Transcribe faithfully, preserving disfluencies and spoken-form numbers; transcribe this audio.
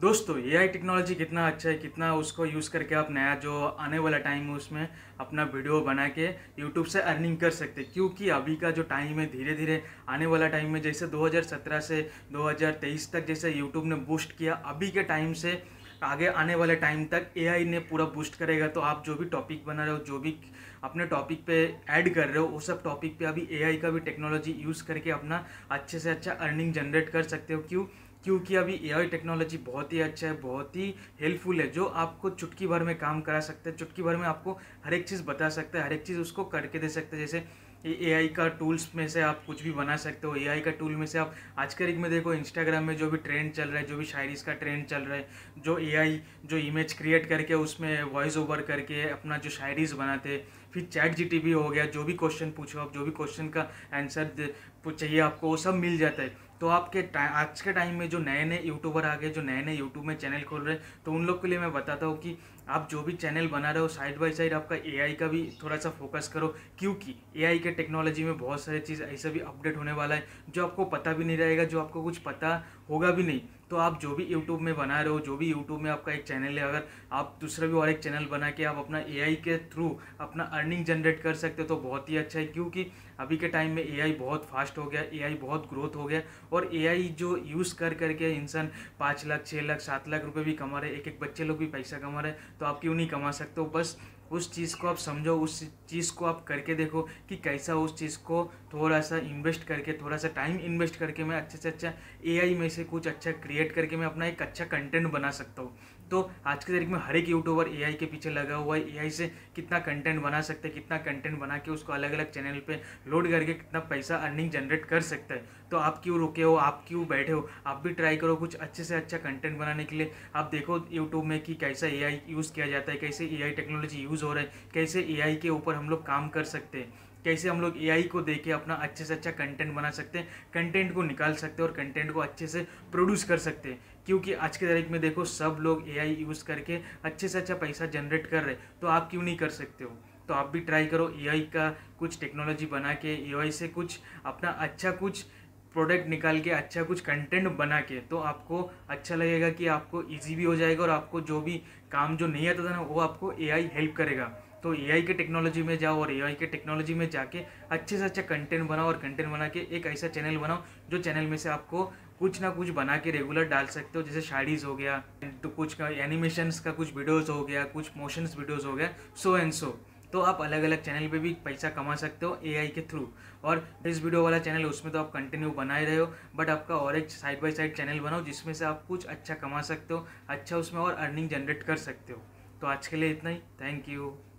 दोस्तों AI technology कितना अच्छा है, कितना उसको यूज़ करके आप नया जो आने वाला टाइम है उसमें अपना वीडियो बना के यूट्यूब से अर्निंग कर सकते हैं। क्योंकि अभी का जो टाइम है धीरे धीरे आने वाला टाइम में जैसे दो हज़ार सत्रह से दो हज़ार तेईस तक जैसे यूट्यूब ने बूस्ट किया, अभी के टाइम से आगे आने वाले टाइम तक एआई ने पूरा बूस्ट करेगा। तो आप जो भी टॉपिक बना रहे हो, जो भी अपने टॉपिक पे ऐड कर रहे हो, वो सब टॉपिक पे अभी एआई का भी टेक्नोलॉजी यूज़ करके अपना अच्छे से अच्छा अर्निंग जनरेट कर सकते हो। क्यों? क्योंकि अभी एआई टेक्नोलॉजी बहुत ही अच्छा है, बहुत ही हेल्पफुल है, जो आपको चुटकी भर में काम करा सकते हैं। चुटकी भर में आपको हर एक चीज़ बता सकता है, हर एक चीज़ उसको करके दे सकते हैं। जैसे एआई का टूल्स में से आप कुछ भी बना सकते हो। एआई का टूल में से आप आज के डेट में देखो, इंस्टाग्राम में जो भी ट्रेंड चल रहा है, जो भी शायरीज का ट्रेंड चल रहा है, जो एआई जो इमेज क्रिएट करके उसमें वॉइस ओवर करके अपना जो शायरीज बनाते हैं। फिर चैट जीटीपी हो गया, जो भी क्वेश्चन पूछो आप, जो भी क्वेश्चन का आंसर चाहिए आपको, वो सब मिल जाता है। तो आपके आज के टाइम में जो नए नए यूट्यूबर आ गए, जो नए नए यूट्यूब में चैनल खोल रहे हैं, तो उन लोग के लिए मैं बताता हूँ कि आप जो भी चैनल बना रहे हो, साइड बाय साइड आपका एआई का भी थोड़ा सा फोकस करो। क्योंकि एआई के टेक्नोलॉजी में बहुत सारी चीज़ ऐसा भी अपडेट होने वाला है जो आपको पता भी नहीं रहेगा, जो आपको कुछ पता होगा भी नहीं। तो आप जो भी यूट्यूब में बना रहे हो, जो भी यूट्यूब में आपका एक चैनल है, अगर आप दूसरा भी और एक चैनल बना के आप अपना एआई के थ्रू अपना अर्निंग जनरेट कर सकते हो तो बहुत ही अच्छा है। क्योंकि अभी के टाइम में एआई बहुत फास्ट हो गया, एआई बहुत ग्रोथ हो गया, और एआई जो यूज़ कर करके इंसान पाँच लाख छः लाख सात लाख रुपए भी कमा रहे, एक एक बच्चे लोग भी पैसा कमा रहे। तो आप क्यों नहीं कमा सकते हो? बस उस चीज़ को आप समझो, उस चीज़ को आप करके देखो कि कैसा उस चीज़ को थोड़ा सा इन्वेस्ट करके, थोड़ा सा टाइम इन्वेस्ट करके मैं अच्छे से अच्छा एआई में से कुछ अच्छा क्रिएट करके मैं अपना एक अच्छा कंटेंट बना सकता हूँ। तो आज की तारीख में हर एक यूट्यूबर एआई के पीछे लगा हुआ है। एआई से कितना कंटेंट बना सकते हैं, कितना कंटेंट बना के उसको अलग अलग चैनल पे लोड करके कितना पैसा अर्निंग जनरेट कर सकता है। तो आप क्यों रुके हो, आप क्यों बैठे हो? आप भी ट्राई करो कुछ अच्छे से अच्छा कंटेंट बनाने के लिए। आप देखो यूट्यूब में कि कैसा एआई यूज़ किया जाता है, कैसे एआई टेक्नोलॉजी यूज़ हो रहा है, कैसे एआई के ऊपर हम लोग काम कर सकते हैं, कैसे हम लोग एआई को देख के अपना अच्छे से अच्छा कंटेंट बना सकते हैं, कंटेंट को निकाल सकते हैं और कंटेंट को अच्छे से प्रोड्यूस कर सकते हैं। क्योंकि आज के तारीख में देखो, सब लोग एआई यूज़ करके अच्छे से अच्छा पैसा जनरेट कर रहे हैं। तो आप क्यों नहीं कर सकते हो? तो आप भी ट्राई करो एआई का कुछ टेक्नोलॉजी बना के, एआई से कुछ अपना अच्छा कुछ प्रोडक्ट निकाल के, अच्छा कुछ कंटेंट बना के। तो आपको अच्छा लगेगा कि आपको इजी भी हो जाएगा, और आपको जो भी काम जो नहीं आता था ना, वो आपको एआई हेल्प करेगा। तो एआई के टेक्नोलॉजी में जाओ और एआई के टेक्नोलॉजी में जाके अच्छे से अच्छा कंटेंट बनाओ, और कंटेंट बना के एक ऐसा चैनल बनाओ जो चैनल में से आपको कुछ ना कुछ बना के रेगुलर डाल सकते हो। जैसे शायरीज हो गया, तो कुछ का एनिमेशंस का कुछ वीडियोस हो गया, कुछ मोशंस वीडियोस हो गया, सो एंड सो। तो आप अलग अलग चैनल पे भी पैसा कमा सकते हो एआई के थ्रू। और इस वीडियो वाला चैनल, उसमें तो आप कंटिन्यू बना ही रहे हो, बट आपका और एक साइड बाय साइड चैनल बनाओ जिसमें से आप कुछ अच्छा कमा सकते हो, अच्छा उसमें और अर्निंग जनरेट कर सकते हो। तो आज के लिए इतना ही। Thank you.